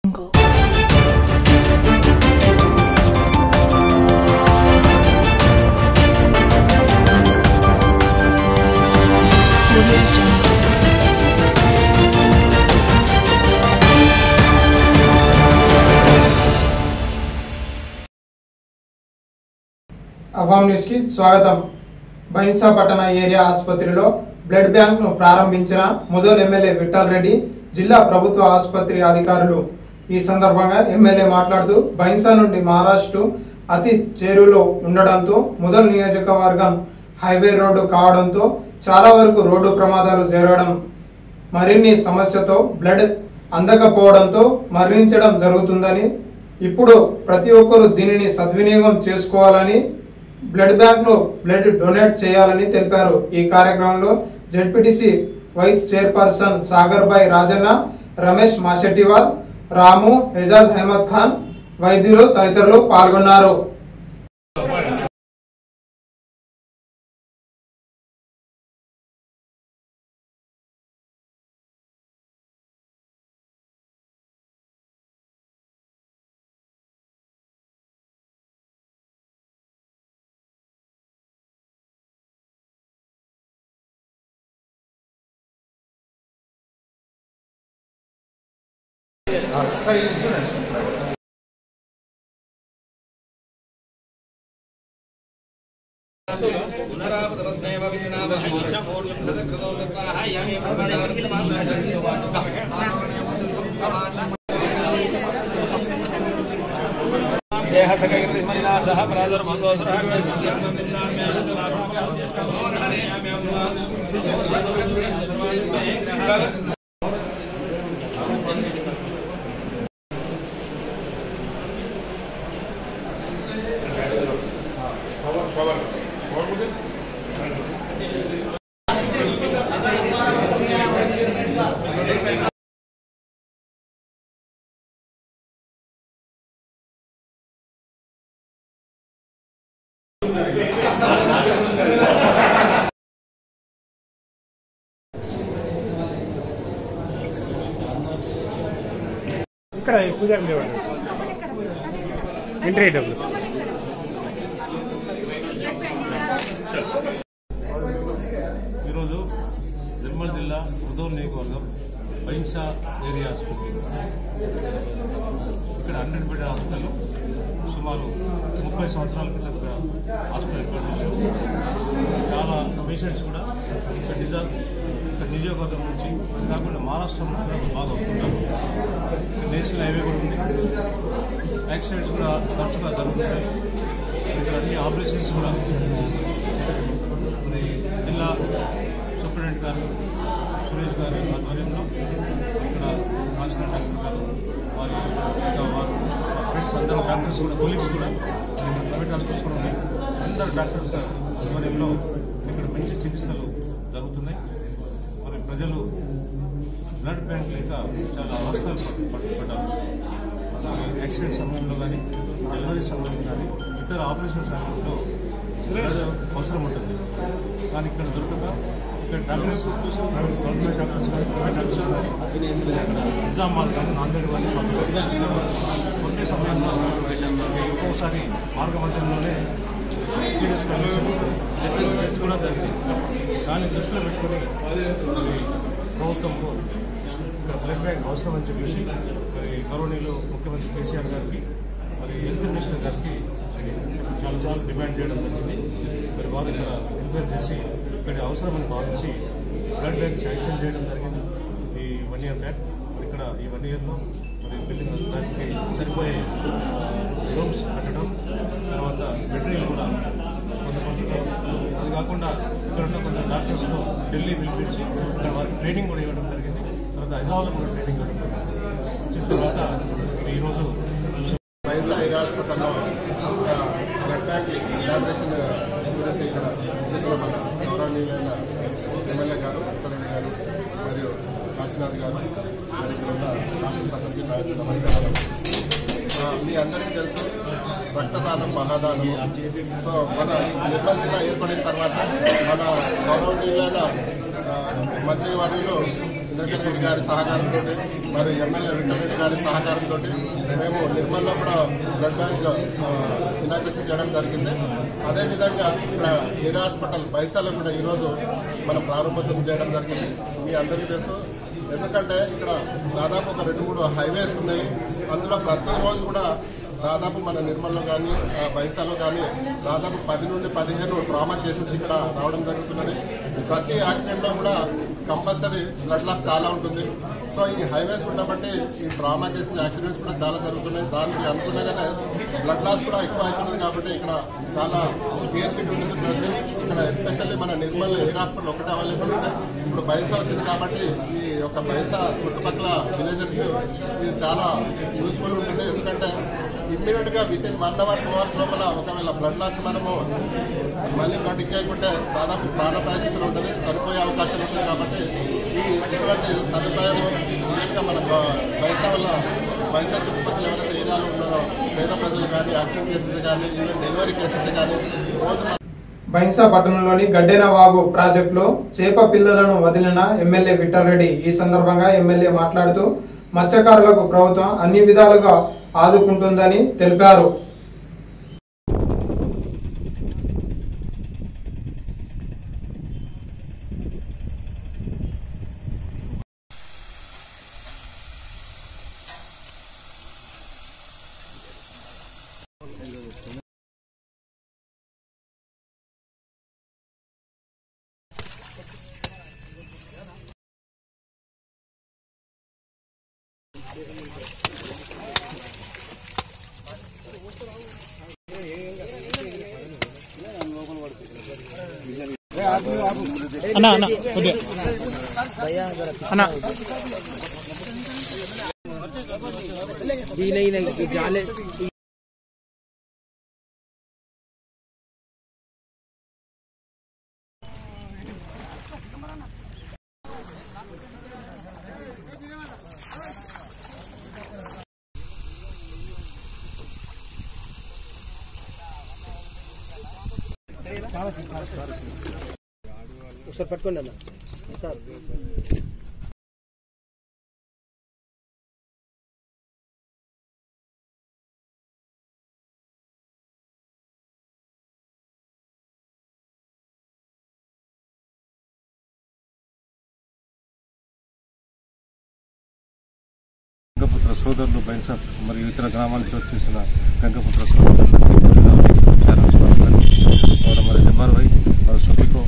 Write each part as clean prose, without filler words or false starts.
అవాం news కి స్వాగతం. బైన్సా పట్టణ ఏరియా ఆసుపత్రిలో బ్లడ్ బ్యాంక్ ను ప్రారంభించిన ముదోల్ ఎమ్మెల్యే విఠల్ రెడ్డి, జిల్లా ప్రభుత్వ ఆసుపత్రి అధికారులు. ఈ సందర్భంగా ఎమ్మెల్యే మాట్లాడుతూ బైన్సా నుండి మహారాష్ట్ర అతి చేరువలో ఉండడంతో ముదోల్ నియోజకవర్గం హైవే రోడ్డు కావడంతో చాలా వరకు రోడ్డు ప్రమాదాలు జరగడం, మరిన్ని సమస్యతో బ్లడ్ అందకపోవడంతో మరణించడం జరుగుతుందని, ఇప్పుడు ప్రతి ఒక్కరూ దీనిని సద్వినియోగం చేసుకోవాలని, బ్లడ్ బ్యాంక్ లో బ్లడ్ డొనేట్ చేయాలని తెలిపారు. ఈ కార్యక్రమంలో ZPTC vice chairperson Sagar Bai Rajanna, Ramesh Mashettiwal, Ramu, Ejaz Ahmed Khan, వైద్యులు తదితరులు పాల్గొన్నారు. ఇక్కడ పూజారి లేవండి ఎంట్రీ డబ్బులు. ఈరోజు నిర్మల్ జిల్లా ముదోల్ నియోజకవర్గం బైన్సా ఏరియా ఆసుపత్రి, ఇక్కడ 100 బెడ్ హాస్పిటల్ సుమారు 30 సంవత్సరాల క్రితం ఇక్కడ హాస్పిటల్ ఏర్పాటు చేశాం. చాలా పేషెంట్స్ కూడా ఇక్కడ నియోజకవర్గం నుంచి, అది కాకుండా మహారాష్ట్ర నుంచి కూడా బాగా వస్తుంటారు. నేషనల్ హైవే కూడా ఉంది. యాక్సిడెంట్స్ కూడా తరచుగా జరుగుతున్నాయి. ఇక్కడ అన్ని ఆపరేషన్స్ కూడా జిల్లా సూపరింటెండెంట్ గారు సురేష్ గారి ఆధ్వర్యంలో ఇక్కడ రాసిన డాక్టర్ గారు వారి ఫ్రెండ్స్ అందరూ డాక్టర్స్ కూడా, కొలీగ్స్ కూడా, ప్రైవేట్ హాస్పిటల్స్ కూడా ఉన్నాయి. అందరు డాక్టర్స్ ఆధ్వర్యంలో ఇక్కడ మంచి చికిత్సలు జరుగుతున్నాయి. మరి ప్రజలు బ్లడ్ బ్యాంక్ లేక చాలా అవస్థలు పడ్డారు. యాక్సిడెంట్ సమయంలో కానీ, డెలివరీ సమయంలో కానీ, ఇతర ఆపరేషన్ సమయంలో బ్లడ్ అవసరం ఉంటుంది. కానీ ఇక్కడ దొరకక ఇక్కడ డాక్టర్స్, గవర్నమెంట్ డాక్టర్స్ కానీ, ప్రైవేట్ డాక్టర్స్ కానీ, నిజామాబాద్ కానీ, నాందేడ్ కానీ కొద్ది సమయంలో ఒక్కోసారి మార్గమధ్యంలోనే సీరియస్ కండిషన్ డెత్ కూడా జరిగింది. దాన్ని దృష్టిలో పెట్టుకుని ప్రభుత్వంకు ఇక్కడ బ్లడ్ బ్యాంక్ అవసరం అని చెప్పేసి మరి గౌరవనీయులు ముఖ్యమంత్రి కేసీఆర్ గారికి, మరి హెల్త్ మినిస్టర్ గారికి చాలాసార్లు డిమాండ్ చేయడం జరిగింది. మరి వారు ఇక్కడ ఎంక్వైరీ చేసి ఇక్కడ అవసరమని భావించి బ్లడ్ బ్యాంక్ శాంక్షన్ చేయడం జరిగింది ఈ 1 year బ్యాక్. ఇక్కడ ఈ 1 yearలో మరి బిల్డింగ్ దానికి సరిపోయే రూమ్స్ కట్టడం, తర్వాత మెటీరియల్ కూడా కొంచెం, అది కాకుండా ఇక్కడ ఉన్న కొంచెం డాక్టర్స్ను ఢిల్లీ పిలిపించి ఇక్కడ వారికి ట్రైనింగ్ కూడా ఇవ్వడం జరిగింది. తర్వాత హైదరాబాద్లో కూడా ట్రైనింగ్ ఇవ్వడం జరిగింది. తర్వాత ఈరోజు బైన్సా ఏరియా హాస్పిటల్లో బ్లడ్ బ్యాంక్ ఇనాగ్రేషన్ గురించి ఇక్కడ చేసిన మన గౌరవనీయులైన ఎమ్మెల్యే గారు, ముఖ్యమంత్రి గారు మరియు కాశీనాథ్ గారు, మరి ఇక్కడ ఉన్న డాక్టర్స్ అందరికీ నమస్కారాలు. మీ అందరికీ తెలుసు రక్తదానం మహాదానం. సో మన నిర్మల్ జిల్లా ఏర్పడిన తర్వాత మన గౌరవనీయులైన మంత్రి వర్యులు ఇంద్రకరణ్ రెడ్డి గారి సహకారంతో మరి ఎమ్మెల్యే విఠలరెడ్డి గారి సహకారంతో మేము నిర్మల్లో కూడా బ్లడ్ బ్యాంక్ ఇనాగ్రేషన్ చేయడం జరిగింది. అదేవిధంగా ఇక్కడ ఏరియా హాస్పిటల్ బైసాలో కూడా ఈరోజు మనం ప్రారంభోత్సవం చేయడం జరిగింది. మీ అందరికీ తెలుసు, ఎందుకంటే ఇక్కడ దాదాపు ఒక 2-3 హైవేస్ ఉన్నాయి. అందులో ప్రతిరోజు కూడా దాదాపు మన నిర్మల్లో కానీ బైసాలో కానీ దాదాపు 10 నుండి 15 ట్రామా కేసెస్ ఇక్కడ రావడం జరుగుతున్నది. ప్రతి యాక్సిడెంట్లో కూడా కంపల్సరీ బ్లడ్ లాస్ చాలా ఉంటుంది. సో ఈ హైవేస్ ఉండబట్టి ఈ ట్రామా కేసెస్ యాక్సిడెంట్స్ కూడా చాలా జరుగుతున్నాయి. దానికి అనుకున్నగానే బ్లడ్ లాస్ కూడా ఎక్కువ అవుతుంది. కాబట్టి ఇక్కడ చాలా స్కేర్సిటీ ఉంటుంది బ్లడ్. ఇక్కడ ఎస్పెషల్లీ మన నిర్మల్ ఎయిర్ హాస్పిటల్ ఒకటే అవైలబుల్ ఉంది. ఇప్పుడు బైసా వచ్చింది కాబట్టి ఈ యొక్క బైసా చుట్టుపక్కల విలేజెస్కి ఇది చాలా యూస్ఫుల్ ఉంటుంది. ఎందుకంటే ఇమ్మీడియట్ గా వితిన్ 1 అవర్ 2 అవర్స్ లోపల ఒకవేళ బ్లడ్ లాస్ మనము మళ్ళీ బ్లడ్ ఇచ్చేయకుంటే దాదాపు ప్రాణాపాయస్థితులు ఉంటుంది, చనిపోయే అవకాశాలు ఉంటుంది. కాబట్టి ఇటువంటి సదుపాయం ముఖ్యంగా మన బైసా వల్ల బైసా చుట్టుపక్కల ఎవరైతే ఏరియాలో ఉన్నారో పేద ప్రజలు కానీ యాక్సిడెంట్ కేసెస్ కానీ ఈవెన్ డెలివరీ కేసెస్ కానీ రోజు బైన్సా పట్టణంలోని గడ్డెన వాగు ప్రాజెక్టులో చేప పిల్లలను వదిలిన ఎమ్మెల్యే విఠలరెడ్డి. ఈ సందర్భంగా ఎమ్మెల్యే మాట్లాడుతూ మత్స్యకారులకు ప్రభుత్వం అన్ని విధాలుగా ఆదుకుంటుందని తెలిపారు. అన్నా అన్నా కొద్దిగా అన్నా జాలే ఒకసారి పట్టుకోండి అన్న. గంగపుత్ర సోదరులు బైన్సా మరియు ఇతర గ్రామాల నుంచి వచ్చేసిన గంగపుత్ర సోదరులందరికీ మరి ఎంఆర్వై మరి సుఖికో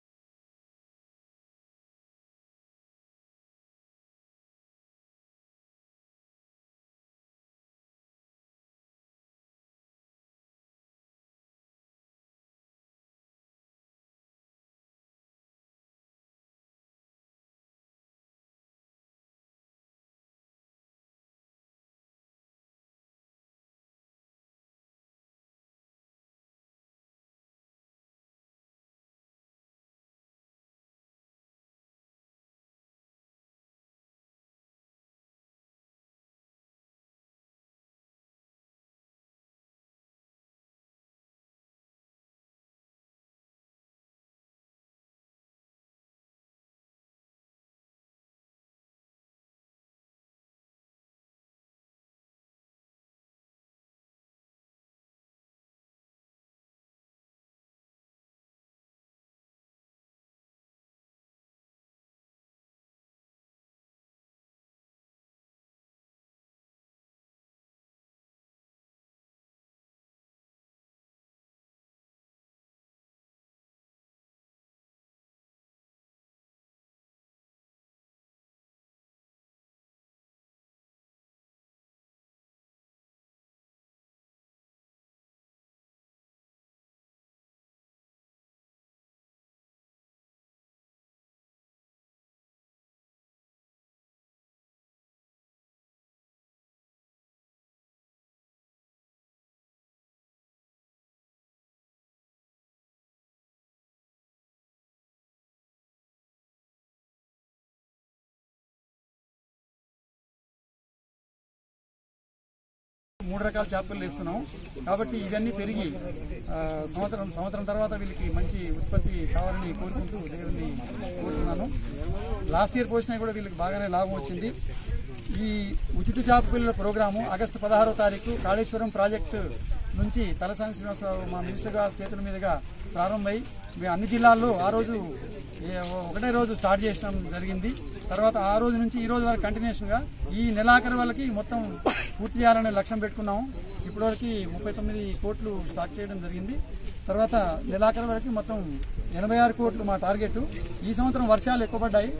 మూడు రకాల చేపలు వేస్తున్నాం కాబట్టి ఇవన్నీ పెరిగి సంవత్సరం తర్వాత వీళ్ళకి మంచి ఉత్పత్తి కావాలని కోరుకుంటూ, దేవుడిని కోరుతున్నాను. లాస్ట్ ఇయర్ పోసినా కూడా వీళ్ళకి బాగానే లాభం వచ్చింది. ఈ ఉచిత జాబ్ పిల్లల ప్రోగ్రాము ఆగస్టు 16వ తారీఖు కాళేశ్వరం ప్రాజెక్టు నుంచి తలసాని శ్రీనివాసరావు మా మినిస్టర్ గారి చేతుల మీదుగా ప్రారంభమై అన్ని జిల్లాల్లో ఆ రోజు ఒకటే రోజు స్టార్ట్ చేయడం జరిగింది. తర్వాత ఆ రోజు నుంచి ఈ రోజు వరకు కంటిన్యూషన్గా ఈ నెలాఖరు వాళ్ళకి మొత్తం పూర్తి చేయాలనే లక్ష్యం పెట్టుకున్నాము. ఇప్పటివరకు 39 కోట్లు స్టార్ట్ చేయడం జరిగింది. తర్వాత నెలాఖరు వరకు మొత్తం 86 కోట్లు మా టార్గెట్. ఈ సంవత్సరం వర్షాలు ఎక్కువ పడ్డాయి.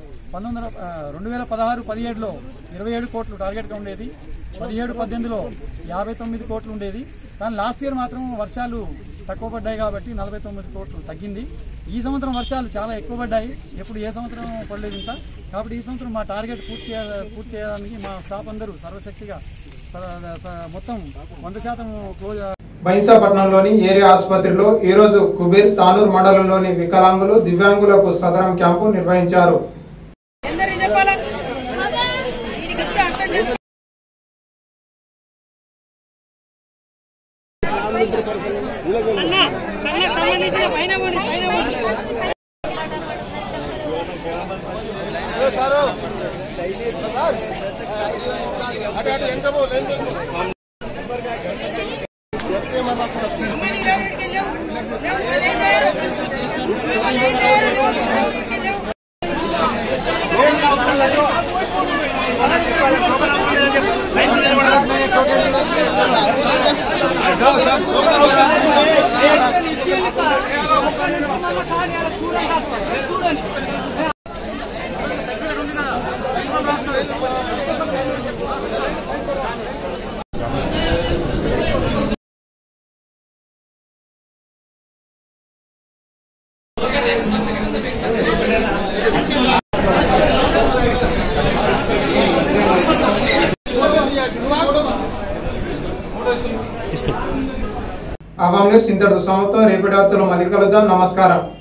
2016-17లో 27 కోట్లు టార్గెట్గా ఉండేది. 17-18లో 59 కోట్లు ఉండేది. కానీ లాస్ట్ ఇయర్ మాత్రం వర్షాలు తక్కువ పడ్డాయి కాబట్టి 49 కోట్లు తగ్గింది. ఈ సంవత్సరం వర్షాలు చాలా ఎక్కువ పడ్డాయి. ఎప్పుడు ఏ సంవత్సరం పడలేదు ఇంత. కాబట్టి ఈ సంవత్సరం మా టార్గెట్ పూర్తి చేయడానికి మా స్టాఫ్ అందరూ సర్వశక్తిగా మొత్తం 100% క్లోజ్. బైన్సాపట్నంలోని ఏరియా ఆసుపత్రిలో ఈరోజు కుబీర్ తానూర్ మండలంలోని వికలాంగులు దివ్యాంగులకు సదరం క్యాంపు నిర్వహించారు. అవాం న్యూస్ ఇంతటితో సమాప్తం. రేపటి వార్తలు మళ్ళీ కలుద్దాం. నమస్కారం.